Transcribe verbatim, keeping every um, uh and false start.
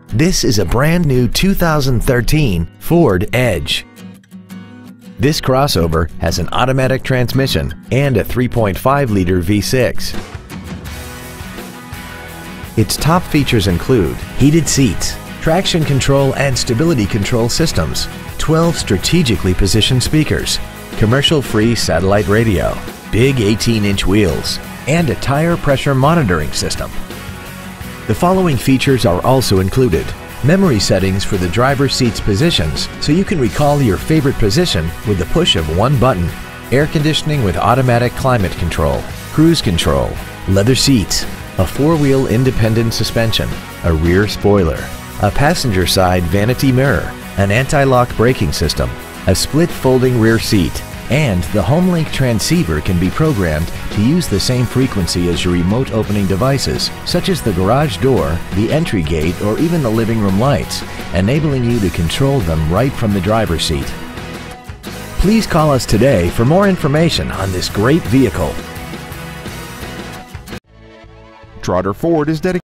This is a brand new two thousand thirteen Ford Edge. This crossover has an automatic transmission and a three point five liter V six. Its top features include heated seats, traction control and stability control systems, twelve strategically positioned speakers, commercial-free satellite radio, big eighteen inch wheels, and a tire pressure monitoring system. The following features are also included: memory settings for the driver's seat's positions so you can recall your favorite position with the push of one button, air conditioning with automatic climate control, cruise control, leather seats, a four-wheel independent suspension, a rear spoiler, a passenger side vanity mirror, an anti-lock braking system, a split folding rear seat, and the HomeLink transceiver can be programmed to use the same frequency as your remote opening devices, such as the garage door, the entry gate, or even the living room lights, enabling you to control them right from the driver's seat. Please call us today for more information on this great vehicle. Trotter Ford is dedicated